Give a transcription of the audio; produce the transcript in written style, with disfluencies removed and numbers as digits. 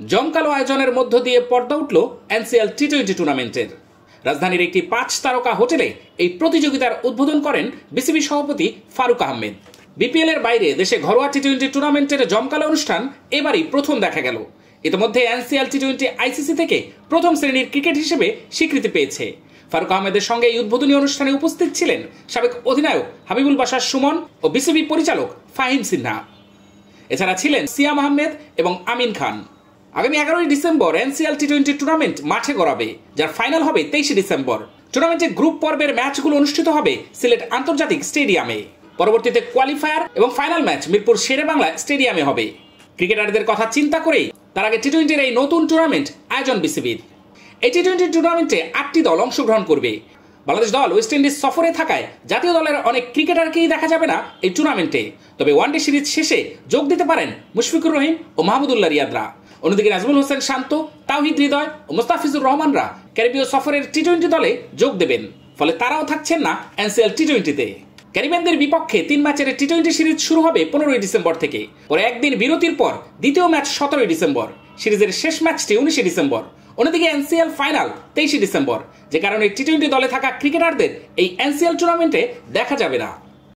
জমকালো আয়োজনের মধ্য দিয়ে পর্দা উঠল এনসিএল টি-20 টুর্নামেন্টের। রাজধানীর একটি 5 তারকা হোটেলে এই প্রতিযোগিতার উদ্বোধন করেন বিসিবি সভাপতি ফারুক আহমেদ। বিপিএল এর বাইরে দেশে ঘরোয়া টি-20 টুর্নামেন্টের জমকালো অনুষ্ঠান এবারই প্রথম দেখা গেল। ইতিমধ্যে এনসিএল টি-20 আইসিসি থেকে প্রথম শ্রেণীর ক্রিকেট হিসেবে স্বীকৃতি পেয়েছে। ফারুক আহমেদের সঙ্গে এই উদ্বোধনী অনুষ্ঠানে উপস্থিত ছিলেন সাবেক অধিনায়ক হাবিবুল বাশার সুমন ও বিসিবি পরিচালক ফাহিম সিনহা। এছাড়া ছিলেন সিয়াম আহমেদ এবং আমিন খান। আগামী 11ই ডিসেম্বর এনসিএল টি-20 টুর্নামেন্ট মাঠে গড়াবে, যার ফাইনাল হবে 23 ডিসেম্বর। টুর্নামেন্টে গ্রুপ পর্বের ম্যাচগুলো অনুষ্ঠিত হবে সিলেট আন্তর্জাতিক স্টেডিয়ামে। পরবর্তীতে কোয়ালিফায়ার এবং ফাইনাল ম্যাচ মিরপুর শেরেবাংলা স্টেডিয়ামে হবে। ক্রিকেটারদের কথা চিন্তা করেই তার আগে টি-20 এই নতুন টুর্নামেন্ট আয়োজন বিসিবির। এই টি-20 টুর্নামেন্টে 8টি দল অংশগ্রহণ করবে। বাংলাদেশ দল ওয়েস্ট ইন্ডিজ সফরে থাকায় জাতীয় দলের অনেক ক্রিকেটারকেই দেখা যাবে না এই টুর্নামেন্টে। তবে ওয়ানডে সিরিজ শেষে যোগ দিতে পারেন মুশফিকুর রহিম ও মাহমুদুল্লাহ রিয়াদরা। অন্যদিকে নাজমুল হোসেন শান্ত, তাওহিদ হৃদয় ও মুস্তাফিজুর রহমানরা ক্যারিবীয় সফরের টি-20 দলে যোগ দেবেন। ফলে তারাও থাকছেন না এনসিএল টি-20-তে। ক্যারিবিয়ানদের বিপক্ষে 3 ম্যাচের টি-20 সিরিজ শুরু হবে 15 ডিসেম্বর থেকে। পরে একদিন বিরতির পর দ্বিতীয় ম্যাচ 17 ডিসেম্বর। সিরিজের শেষ ম্যাচটি 19 ডিসেম্বর। অন্যদিকে এনসিএল ফাইনাল 23 ডিসেম্বর, যে কারণে টি-20 দলে থাকা ক্রিকেটারদের এই এনসিএল টুর্নামেন্টে দেখা যাবে না।